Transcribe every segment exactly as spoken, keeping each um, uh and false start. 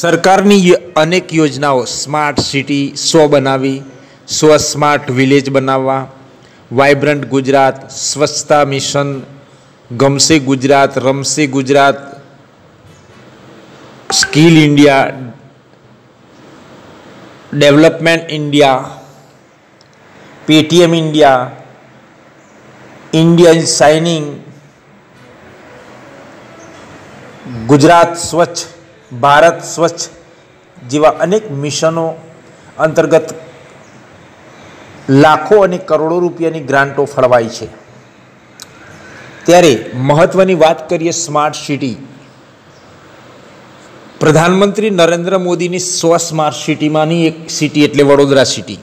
સરકારની અનેક યોજનાઓ સ્માર્ટ સિટી સો બનાવી, સ્વ સ્માર્ટ વિલેજ બનાવવા, વાઇબ્રન્ટ ગુજરાત, સ્વચ્છતા મિશન, ગમશે ગુજરાત, રમશે Gujarat, skill India, development India, Paytm India, India is shining, Gujarat સ્વચ્છ, ભારત સ્વચ્છ જેવા અનેક મિશનો અંતર્ગત લાખો અને કરોડો રૂપિયાની ગ્રાન્ટો ફળવાઈ છે। ત્યારે મહત્વની વાત કરીએ સ્માર્ટ સિટી, પ્રધાનમંત્રી નરેન્દ્ર મોદીની સો સ્માર્ટ સિટીમાંની એક સિટી એટલે વડોદરા સિટી,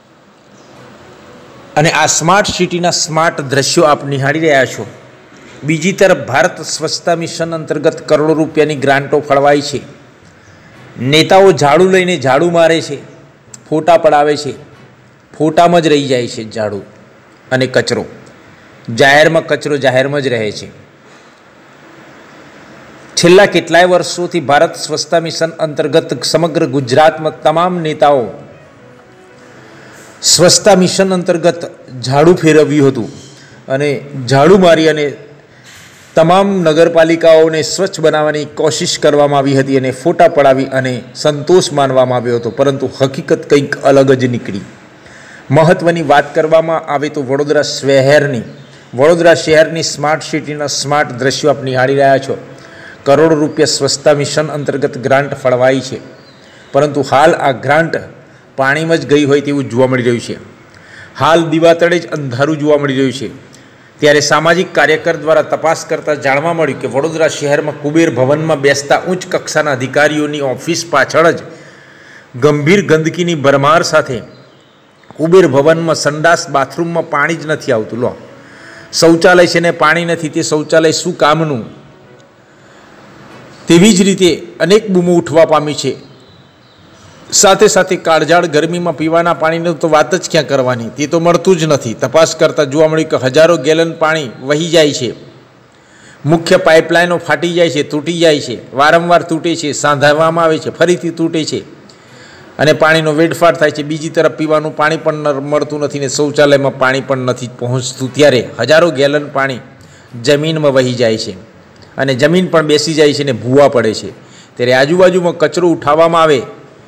અને આ સ્માર્ટ સિટીના સ્માર્ટ દ્રશ્યો આપ નિહાળી રહ્યા છો। બીજી તરફ ભારત સ્વચ્છતા મિશન અંતર્ગત કરોડો રૂપિયાની ગ્રાન્ટો ફળવાઈ છે। નેતાઓ ઝાડુ લઈને ઝાડુ મારે છે, ફોટા પડાવે છે, ફોટામાં જ રહી જાય છે ઝાડુ અને કચરો, જાહેરમાં કચરો જાહેરમાં જ રહે છે। છેલ્લા કેટલાય વર્ષોથી ભારત સ્વચ્છતા મિશન અંતર્ગત સમગ્ર ગુજરાતમાં તમામ નેતાઓ સ્વચ્છતા મિશન અંતર્ગત ઝાડુ ફેરવ્યું હતું અને ઝાડુ મારી અને તમામ નગરપાલિકાઓને સ્વચ્છ બનાવવાની કોશિશ કરવામાં આવી હતી અને ફોટા પડાવી અને સંતોષ માનવામાં આવ્યો હતો, પરંતુ હકીકત કંઈક અલગ જ નીકળી। મહત્ત્વની વાત કરવામાં આવે તો વડોદરા શહેરની વડોદરા શહેરની સ્માર્ટ સિટીના સ્માર્ટ દ્રશ્યો આપ નિહાળી રહ્યા છો। કરોડો રૂપિયા સ્વચ્છતા મિશન અંતર્ગત ગ્રાન્ટ ફળવાઈ છે, પરંતુ હાલ આ ગ્રાન્ટ પાણીમાં જ ગઈ હોય તેવું જોવા મળી રહ્યું છે। હાલ દીવાતળે જ અંધારું જોવા મળી રહ્યું છે। ત્યારે સામાજિક કાર્યકર દ્વારા તપાસ કરતાં જાણવા મળ્યું કે વડોદરા શહેરમાં કુબેર ભવનમાં બેસતા ઉચ્ચ કક્ષાના અધિકારીઓની ઓફિસ પાછળ જ ગંભીર ગંદકીની ભરમાર સાથે કુબેર ભવનમાં સંડાસ બાથરૂમમાં પાણી જ નથી આવતું। લો, શૌચાલય છે ને પાણી નથી, તે શૌચાલય શું કામનું? તેવી જ રીતે અનેક બૂમો ઉઠવા પામી છે। સાથે સાથે કાળઝાળ ગરમીમાં પીવાના પાણીની તો વાત જ ક્યાં કરવાની, તે તો મળતું જ નથી। તપાસ કરતાં જોવા મળ્યું કે હજારો ગેલન પાણી વહી જાય છે, મુખ્ય પાઇપલાઇનો ફાટી જાય છે, તૂટી જાય છે, વારંવાર તૂટે છે, સાંધવામાં આવે છે, ફરીથી તૂટે છે અને પાણીનો વેડફાટ થાય છે। બીજી તરફ પીવાનું પાણી પણ મળતું નથી ને શૌચાલયમાં પાણી પણ નથી પહોંચતું, ત્યારે હજારો ગેલન પાણી જમીનમાં વહી જાય છે અને જમીન પણ બેસી જાય છે ને ભૂવા પડે છે। ત્યારે આજુબાજુમાં કચરો ઉઠાવવામાં આવે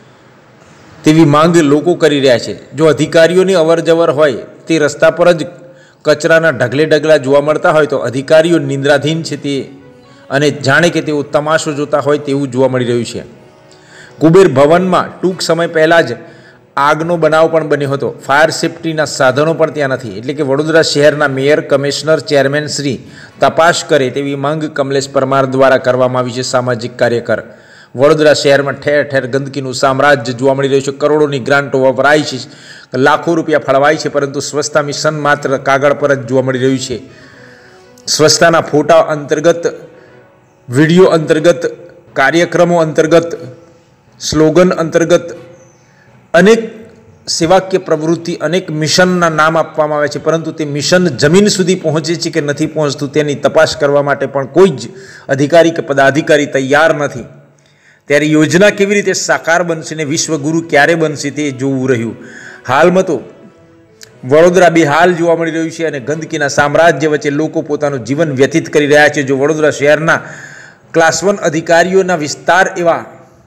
તેવી માંગ લોકો કરી રહ્યા છે। જો અધિકારીઓની અવર જવર હોય, તે રસ્તા પર જ કચરાના ઢગલે ઢગલા જોવા મળતા હોય તો અધિકારીઓ નિંદ્રાધીન છે તે અને જાણે કે તેઓ તમાશો જોતા હોય તેવું જોવા મળી રહ્યું છે। કુબેર ભવનમાં ટૂંક સમય પહેલાં જ આગનો બનાવ પણ બન્યો હતો। ફાયર સેફ્ટીના સાધનો પણ ત્યાં નથી, એટલે કે વડોદરા શહેરના મેયર, કમિશનર, ચેરમેન શ્રી તપાસ કરે તેવી માંગ કમલેશ પરમાર દ્વારા કરવામાં આવી છે। સામાજિક કાર્યકર વડોદરા શહેરમાં ઠેર ઠેર ગંદકીનું સામ્રાજ્ય જોવા મળી રહ્યું છે। કરોડોની ગ્રાન્ટો વપરાય છે, લાખો રૂપિયા ફળવાય છે, પરંતુ સ્વચ્છતા મિશન માત્ર કાગળ પર જ જોવા મળી રહ્યું છે। સ્વચ્છતાના ફોટા અંતર્ગત, વિડીયો અંતર્ગત, કાર્યક્રમો અંતર્ગત, સ્લોગન અંતર્ગત અનેક સેવાકીય પ્રવૃત્તિ, અનેક મિશનના નામ આપવામાં આવે છે, પરંતુ તે મિશન જમીન સુધી પહોંચે છે કે નથી પહોંચતું તેની તપાસ કરવા માટે પણ કોઈ જ અધિકારી કે પદાધિકારી તૈયાર નથી। ત્યારે યોજના કેવી રીતે સાકાર બનશે ને વિશ્વગુરુ ક્યારે બનશે તે જોવું રહ્યું। હાલમાં તો વડોદરા બેહાલ જોવા મળી રહ્યું છે અને ગંદકીના સામ્રાજ્ય વચ્ચે લોકો પોતાનું જીવન વ્યતીત કરી રહ્યા છે। જો વડોદરા શહેરના ક્લાસ વન અધિકારીઓના વિસ્તાર એવા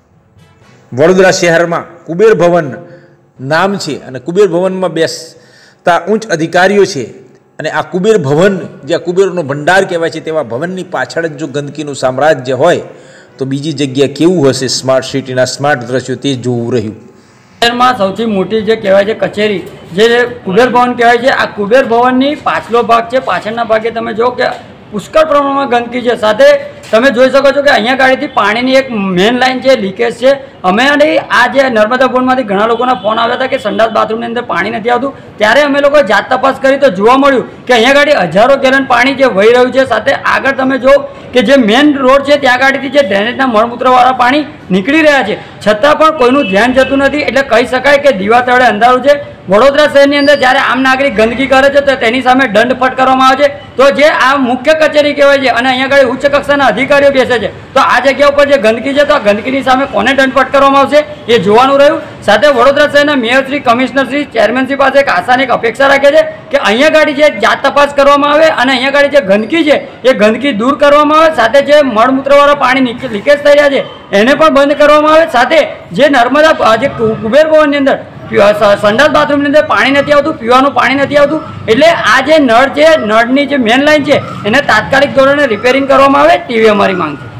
વડોદરા શહેરમાં કુબેર ભવન નામ છે અને કુબેર ભવનમાં બેસતા ઉચ્ચ અધિકારીઓ છે અને આ કુબેર ભવન જ્યાં કુબેરનો ભંડાર કહેવાય છે તેવા ભવનની પાછળ જ જો ગંદકીનું સામ્રાજ્ય હોય તો બીજી જગ્યા કેવું હશે? સ્માર્ટ સિટીના સ્માર્ટ દ્રશ્યો તે જોવું રહ્યું। શહેરમાં સૌથી મોટી જે કહેવાય છે કચેરી, જે કુબેર ભવન કહેવાય છે, આ કુબેર ભવનની પાછલો ભાગ છે। પાછળના ભાગે તમે જો કે પુષ્કળ પ્રમાણમાં ગંદકી છે, સાથે તમે જોઈ શકો છો કે અહીંયા ગાડીથી પાણીની એક મેઇન લાઇન છે, લીકેજ છે। અમે અને આ જે નર્મદા બોર્ડમાંથી ઘણા લોકોના ફોન આવ્યા હતા કે સંડાસ બાથરૂમની અંદર પાણી નથી આવતું, ત્યારે અમે લોકો જાત તપાસ કરી તો જોવા મળ્યું કે અહીંયા ગાડી હજારો ગેલન પાણી જે વહી રહ્યું છે। સાથે આગળ તમે જો કે જે મેઇન રોડ છે ત્યાં ગાડીથી જે ડ્રેનેજના મળમૂત્રવાળા પાણી નીકળી રહ્યા છે, છતાં પણ કોઈનું ધ્યાન જતું નથી। એટલે કહી શકાય કે દીવા તળે અંધારું છે। વડોદરા શહેરની અંદર જ્યારે આમ નાગરિક ગંદકી કરે છે તો તેની સામે દંડ ફટકારવામાં આવે છે। તો જે આ મુખ્ય કચેરી કહેવાય છે અને અહીંયા આગળ ઉચ્ચ કક્ષાના અધિકારીઓ બેસે છે, તો આ જગ્યા ઉપર જે ગંદકી છે તો આ ગંદકીની સામે કોને દંડ ફટકારવામાં આવશે એ જોવાનું રહ્યું। સાથે વડોદરા શહેરના મેયરશ્રી, કમિશનરશ્રી, ચેરમેનશ્રી પાસે એક આશાની એક અપેક્ષા રાખે છે કે અહીંયા ગાડી જે જાત તપાસ કરવામાં આવે અને અહીંયા ગાડી જે ગંદકી છે એ ગંદકી દૂર કરવામાં આવે, સાથે જે મળમૂત્રવાળા પાણી લીકેજ થઈ રહ્યા છે એને પણ બંધ કરવામાં આવે। સાથે જે નર્મદા જે કુબેર ભવનની અંદર સંડાસ બાથરૂમની અંદર પાણી નથી આવતું, પીવાનું પાણી નથી આવતું, એટલે આ જે નળ છે, નળની જે મેન લાઈન છે એને તાત્કાલિક ધોરણે રિપેરિંગ કરવામાં આવે તેવી અમારી માંગ છે।